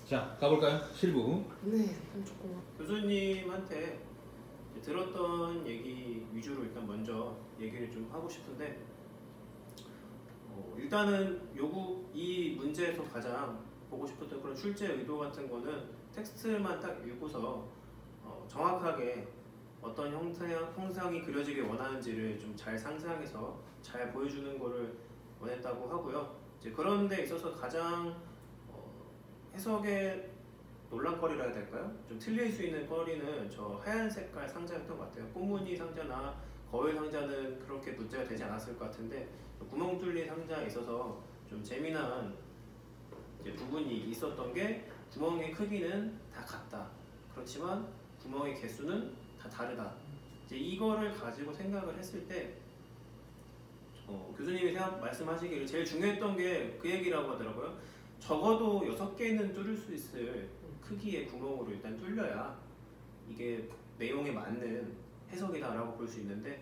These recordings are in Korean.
자, 가볼까요? 실무. 네, 조금. 교수님한테 들었던 얘기 위주로 일단 먼저 얘기를 좀 하고 싶은데, 일단은 이 문제에서 가장 보고 싶었던 그런 출제 의도 같은 거는 텍스트만 딱 읽고서 정확하게 어떤 형상이 그려지길 원하는지를 좀 잘 상상해서 잘 보여주는 거를 원했다고 하고요. 이제 그런 데 있어서 가장 해석의 논란거리라 해야 될까요? 좀 틀릴 수 있는 거리는 저 하얀 색깔 상자였던 것 같아요. 꽃무늬 상자나 거울 상자는 그렇게 문제가 되지 않았을 것 같은데, 구멍 뚫린 상자에 있어서 좀 재미난 부분이 있었던 게, 구멍의 크기는 다 같다. 그렇지만 구멍의 개수는 다 다르다. 이제 이거를 가지고 생각을 했을 때 교수님이 말씀하시기를 제일 중요했던 게 그 얘기라고 하더라고요. 적어도 6개는 뚫을 수 있을 크기의 구멍으로 일단 뚫려야 이게 내용에 맞는 해석이다라고 볼 수 있는데,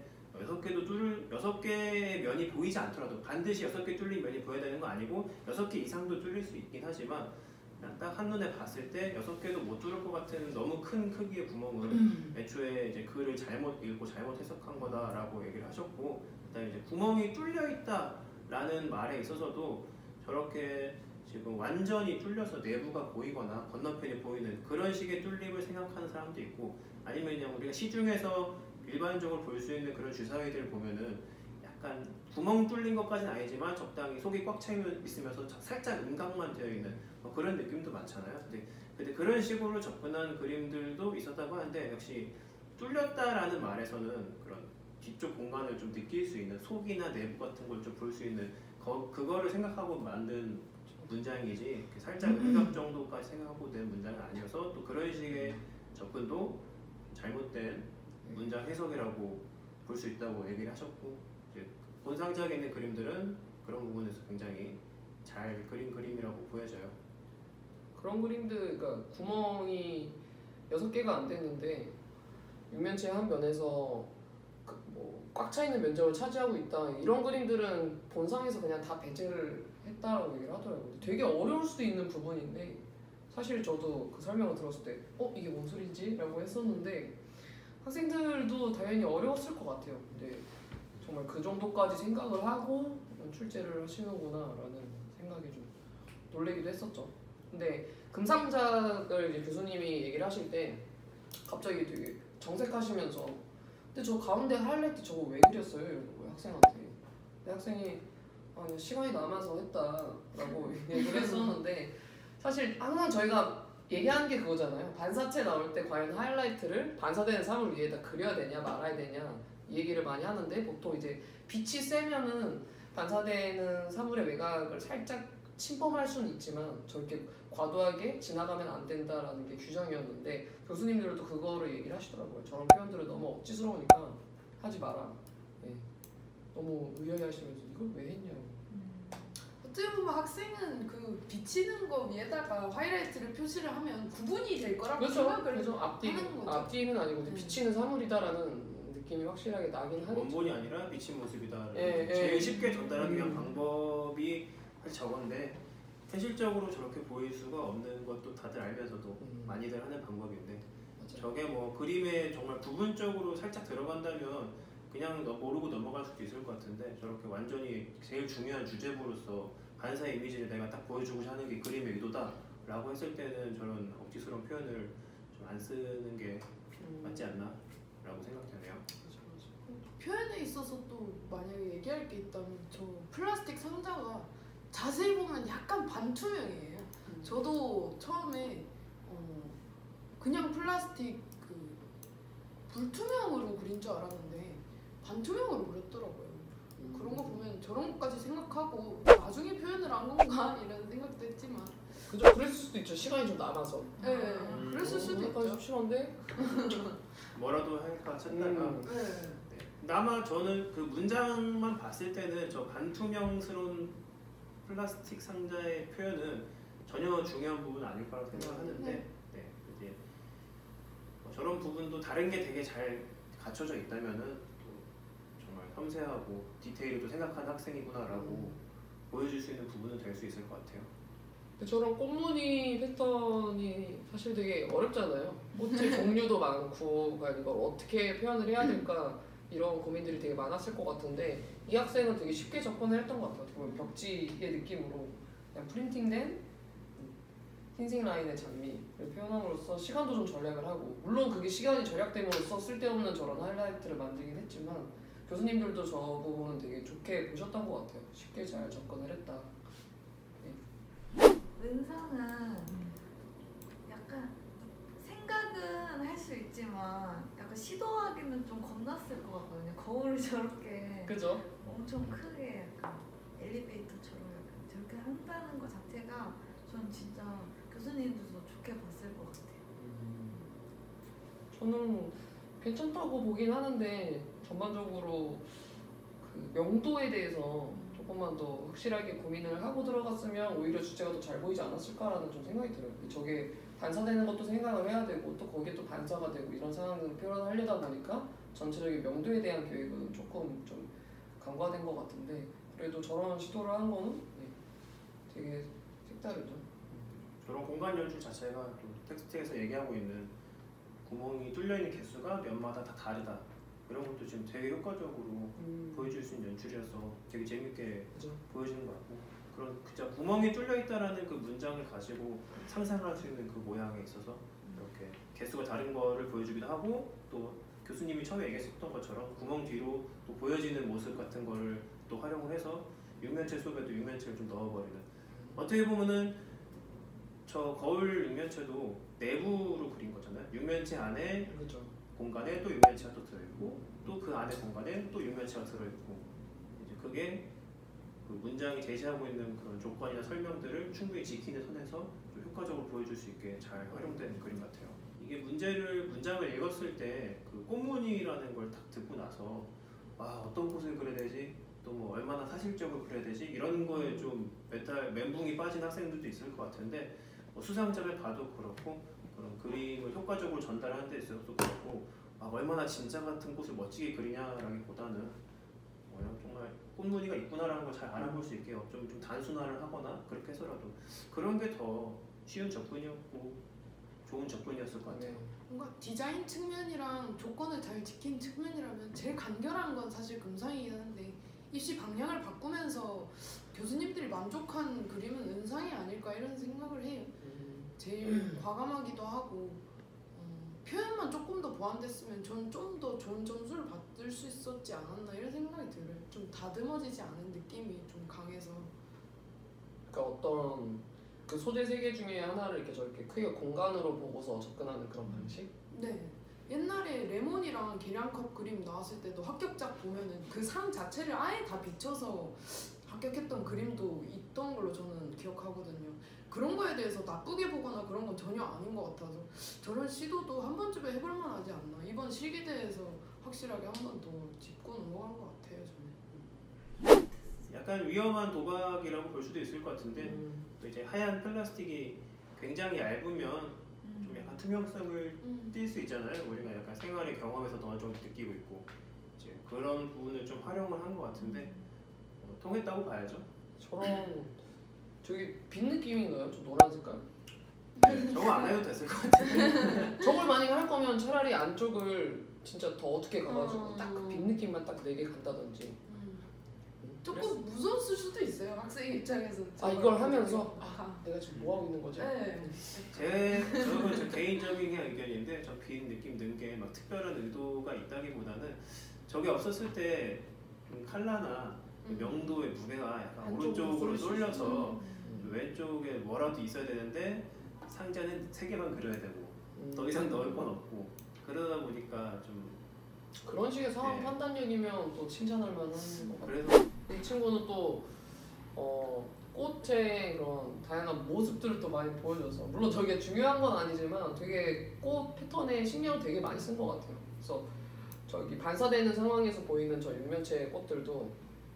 6개의 면이 보이지 않더라도 반드시 6개 뚫린 면이 보여야 되는 거 아니고 6개 이상도 뚫릴 수 있긴 하지만, 그냥 딱 한눈에 봤을 때 6개도 못 뚫을 것 같은 너무 큰 크기의 구멍은 애초에 이제 글을 잘못 읽고 잘못 해석한 거다라고 얘기를 하셨고, 그다음에 이제 구멍이 뚫려 있다라는 말에 있어서도 저렇게 지금 완전히 뚫려서 내부가 보이거나 건너편이 보이는 그런 식의 뚫림을 생각하는 사람도 있고, 아니면 그냥 우리가 시중에서 일반적으로 볼 수 있는 그런 주사위들을 보면은 약간 구멍 뚫린 것까지는 아니지만 적당히 속이 꽉 차 있으면서 살짝 음각만 되어 있는 그런 느낌도 많잖아요. 근데 그런 식으로 접근한 그림들도 있었다고 하는데, 역시 뚫렸다라는 말에서는 그런 뒤쪽 공간을 좀 느낄 수 있는 속이나 내부 같은 걸 좀 볼 수 있는 그거를 생각하고 만든 문장이지, 살짝 음각 정도까지 생각하고 낸 문장은 아니어서, 또 그런 식의 접근도 잘못된 문장 해석이라고 볼 수 있다고 얘기를 하셨고, 본 상자에 있는 그림들은 그런 부분에서 굉장히 잘 그린 그림이라고 보여져요. 그런 그림들, 그러니까 구멍이 6개가 안 됐는데 육면체 한 면에서 꽉 차 있는 면적을 차지하고 있다, 이런 그림들은 본상에서 그냥 다 배제를 했다라고 얘기를 하더라고요. 되게 어려울 수도 있는 부분인데, 사실 저도 그 설명을 들었을 때 이게 뭔 소리지? 라고 했었는데, 학생들도 당연히 어려웠을 것 같아요. 근데 정말 그 정도까지 생각을 하고 출제를 하시는구나 라는 생각이 좀 놀라기도 했었죠. 근데 금상작을 이제 교수님이 얘기를 하실 때 갑자기 되게 정색하시면서, 근데 저 가운데 하이라이트 저거 왜 그렸어요? 이러는 거예요, 학생한테. 근데 학생이 그냥 시간이 남아서 했다라고 얘기를 했었는데, 사실 항상 저희가 얘기하는 게 그거잖아요. 반사체 나올 때 과연 하이라이트를 반사되는 사물 위에다 그려야 되냐 말아야 되냐 이 얘기를 많이 하는데, 보통 이제 빛이 세면은 반사되는 사물의 외곽을 살짝 침범할 수는 있지만 저렇게 과도하게 지나가면 안 된다라는 게 규정이었는데, 교수님들도 그거를 얘기를 하시더라고요. 저런 표현들은 너무 억지스러우니까 하지 마라. 네. 너무 의아해하시면서 이걸 왜 했냐고. 어떻게 보면 학생은 그 비치는 거 위에다가 하이라이트를 표시를 하면 구분이 될 거라고 생각을 하는 거죠. 앞뒤는 아니고 비치는 사물이다라는 느낌이 확실하게 나긴 하겠죠. 원본이 아니라 비친 모습이다. 제일 쉽게 전달하기 위한 방법이 사실 저건데, 현실적으로 저렇게 보일 수가 없는 것도 다들 알면서도 많이들 하는 방법인데, 맞아요. 저게 뭐 그림에 정말 부분적으로 살짝 들어간다면 그냥 모르고 넘어갈 수도 있을 것 같은데, 저렇게 완전히 제일 중요한 주제부로서 반사 이미지를 내가 딱 보여주고자 하는 게 그림의 의도다 라고 했을 때는 저런 억지스러운 표현을 좀 안 쓰는 게 맞지 않나 라고 생각되네요. 표현에 있어서 또 만약에 얘기할 게 있다면, 저 플라스틱 상자가 자세히 보면 약간 반투명이에요. 저도 처음에 그냥 플라스틱 불투명으로 그린 줄 알았는데 반투명으로 그렸더라고요. 그런 거 보면 저런 것까지 생각하고 나중에 표현을 한 건가 이런 생각도 했지만, 그죠? 그랬을 수도 있죠. 시간이 좀 남아서. 네, 그랬을 수도 있죠. 섭섭한데? 뭐라도 할까 찾다가 아마 저는 그 문장만 봤을 때는 저 반투명스러운 플라스틱 상자의 표현은 전혀 중요한 부분은 아닐 거라고 생각하는데, 이제 저런 부분도 다른 게 되게 잘 갖춰져 있다면은 또 정말 섬세하고 디테일도 생각하는 학생이구나라고 보여줄 수 있는 부분은 될 수 있을 것 같아요. 근데 저런 꽃무늬 패턴이 사실 되게 어렵잖아요. 꽃의 종류도 많고 그러니까 이걸 어떻게 표현을 해야 될까 이런 고민들이 되게 많았을 것 같은데 이 학생은 되게 쉽게 접근을 했던 것 같아요. 보면 벽지의 느낌으로 그냥 프린팅된 흰색 라인의 장미를 표현함으로써 시간도 좀 절약을 하고 물론 그게 시간이 절약됨으로써 쓸데없는 저런 하이라이트를 만들긴 했지만 교수님들도 저 부분은 되게 좋게 보셨던 것 같아요. 쉽게 잘 접근을 했다. 은상은 약간 생각은 할 수 있지만 약간 시도하기는 좀 겁났을 것 같거든요. 거울을 저렇게 그죠? 엄청 크게 약간 엘리베이터처럼 약간 저렇게 한다는 것 자체가 전 진짜 교수님들도 좋게 봤을 것 같아요. 저는 괜찮다고 보긴 하는데 전반적으로 그 명도에 대해서 조금만 더 확실하게 고민을 하고 들어갔으면 오히려 주제가 더 잘 보이지 않았을까라는 좀 생각이 들어요. 저게 반사되는 것도 생각을 해야 되고 또 거기에 또 반사가 되고 이런 상황을 표현하려다 보니까 전체적인 명도에 대한 계획은 조금 좀 간과된 것 같은데 그래도 저런 시도를 한 거는 되게 색다르죠. 저런 공간 연출 자체가 또 텍스트에서 얘기하고 있는 구멍이 뚫려 있는 개수가 면마다 다 다르다. 이런 것도 지금 되게 효과적으로 보여줄 수 있는 연출이어서 되게 재밌게 그죠? 보여지는 것 같고 그런 진짜 구멍이 뚫려 있다라는 그 문장을 가지고 상상할 수 있는 그 모양에 있어서 이렇게 개수가 다른 거를 보여주기도 하고 또 교수님이 처음에 얘기했었던 것처럼 구멍 뒤로 또 보여지는 모습 같은 거를 또 활용을 해서 육면체 속에도 육면체를 좀 넣어버리는 어떻게 보면은 저 거울 육면체도 내부로 그린 거잖아요. 육면체 안에 그죠. 공간에 또 육면체가 또 들어있고 또 그 안에 공간에 또 육면체가 들어있고 이제 그게 그 문장이 제시하고 있는 그런 조건이나 설명들을 충분히 지키는 선에서 좀 효과적으로 보여줄 수 있게 잘 활용된 그림 같아요. 이게 문장을 읽었을 때 그 꽃무늬라는 걸 딱 듣고 나서 어떤 꽃을 그려야 되지? 또 뭐 얼마나 사실적으로 그려야 되지? 이런 거에 좀 멘붕이 빠진 학생들도 있을 것 같은데 수상작을 봐도 그렇고 그런 그림을 효과적으로 전달하는 데 있어서도 그렇고 얼마나 진짜 같은 꽃을 멋지게 그리냐라기보다는 정말 꽃무늬가 있구나라는 걸 잘 알아볼 수 있게 좀 단순화를 하거나 그렇게 해서라도 그런 게 더 쉬운 접근이었고 좋은 접근이었을 것 같아요. 뭔가 디자인 측면이랑 조건을 잘 지킨 측면이라면 제일 간결한 건 사실 금상이긴 한데 입시 방향을 바꾸면서 교수님들이 만족한 그림은 은상이 아닐까 이런 생각을 해요. 제일 과감하기도 하고 표현만 조금 더 보완됐으면 전 좀 더 좋은 점수를 받을 수 있었지 않았나 이런 생각이 들어요. 좀 다듬어지지 않은 느낌이 좀 강해서. 그러니까 어떤 그 소재 세 개 중에 하나를 이렇게 저렇게 크게 공간으로 보고서 접근하는 그런 방식? 네. 옛날에 레몬이랑 계량컵 그림 나왔을 때도 합격작 보면은 그 상 자체를 아예 다 비춰서 합격했던 그림도 있던 걸로 저는 기억하거든요. 그런 거에 대해서 나쁘게 보거나 그런 건 전혀 아닌 것 같아서 저런 시도도 한 번쯤에 해볼 만하지 않나. 이번 실기대에서 확실하게 한 번 더 짚고 넘어간 것 같아요. 저는. 약간 위험한 도박이라고 볼 수도 있을 것 같은데 또 이제 하얀 플라스틱이 굉장히 얇으면 좀 약간 투명성을 띌 수 있잖아요. 우리가 약간 생활의 경험에서도 어느 정도 느끼고 있고 이제 그런 부분을 좀 활용을 한 것 같은데 통했다고 봐야죠. 저런 저기 빛 느낌인가요? 저 노란 색깔? 네, 저거 안 해도 됐을 것 같은데 저걸 만약에 할 거면 차라리 안쪽을 진짜 더 어떻게 가가지고 딱 그 빛 느낌만 딱 4개 간다든지 조금 무서웠을 수도 있어요. 학생 입장에서. 이걸 하면서 내가 지금 뭐 하고 있는 거지? 네. 저 개인적인 그냥 의견인데 저 빛 느낌 든 게 막 특별한 의도가 있다기보다는 저게 없었을 때 좀 컬러나 명도의 무게가 약간 오른쪽으로 쏠려서 왼쪽에 뭐라도 있어야 되는데 상자는 3개만 그려야 되고 더 이상 넣을 건 없고 그러다 보니까 좀 그런 식의 상황 판단력이면 또 칭찬할 만한 것 같아요. 그래서 이 친구는 또 꽃의 그런 다양한 모습들을 또 많이 보여줘서 물론 저게 중요한 건 아니지만 되게 꽃 패턴에 신경을 되게 많이 쓴 것 같아요. 그래서 저기 반사되는 상황에서 보이는 저 육면체 꽃들도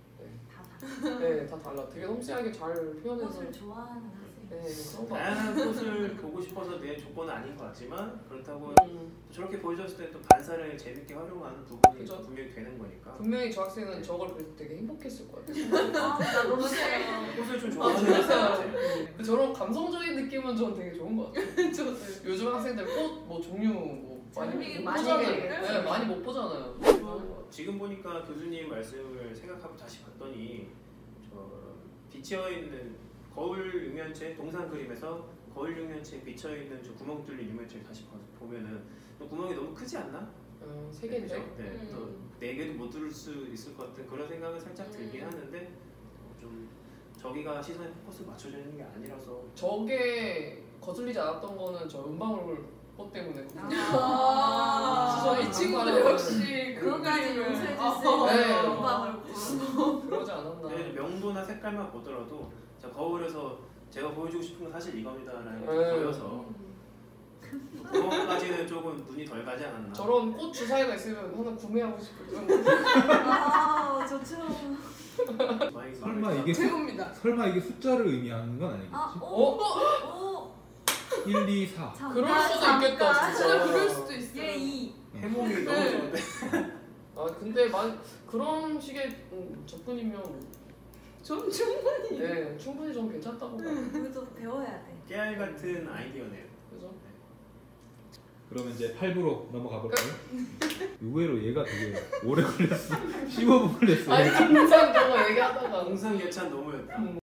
다 달라. 되게 섬세하게 잘 표현해서 꽃을 좋아하는 학생. 그런 거 다양한 꽃을 보고 싶어서 낸 조건은 아닌 것 같지만 그렇다고 저렇게 보여줬을 때 또 반사를 재밌게 활용하는 부분이 그죠? 분명히 되는 거니까 분명히 저 학생은 저걸 그릴 때 되게 행복했을 것 같아요. 나 너무 싫어. 꽃을 좀 좋아하는 것 같아요. 저런 감성적인 느낌은 전 되게 좋은 것 같아요. 저도 요즘 학생들 꽃 뭐 종류 뭐 많이 못 많이 보잖아요. 얘기해요. 네, 많이 못 보잖아요. 지금 보니까 교수님 말씀을 생각하고 다시 봤더니 저 비치어 있는 거울 육면체 동상 그림에서 거울 육면체에 비쳐 있는 저 구멍 뚫린 육면체를 다시 보면은 또 구멍이 너무 크지 않나? 세 개인데. 네, 또 네 개도 못 뚫을 수 있을 것 같은 그런 생각은 살짝 들긴 하는데 좀 저기가 시선의 포커스 맞춰지는 게 아니라서 저게 거슬리지 않았던 거는 저 은방울 꽃 때문에. 이 친구도 역시 그거까지 그림을- 용서해 아, 주세요. 네. 음방을 보고. 그러지 않았나. 근데 명도나 색깔만 보더라도 저 거울에서 제가 보여주고 싶은 건 사실 이겁니다라는 게 네. 보여서 그거까지는 조금 눈이 덜 가지 않았나. 저런 꽃 주사위가 있으면 하나 구매하고 싶을 정도. 아 좋죠. 설마 이게 최고입니다. 설마 이게 숫자를 의미하는 건 아니겠지? 오. 1, 2, 4. 그럴 수도 있겠다, 진짜 그럴 수도 있어요. 얘 2. 해몽이 너무 네. 좋은데. 아 근데 그런 식의 접근이면 전 충분히 네 충분히 좀 괜찮다고 봐요. 그것도 배워야 돼. 깨알 같은 아이디어네요. 그래서 그러면 이제 8부로 넘어가 볼까요? 의외로 얘가 되게 오래 걸렸어. 15분 걸렸어. 아니 항상 저거 얘기하다가 공상 예찬 너무였다.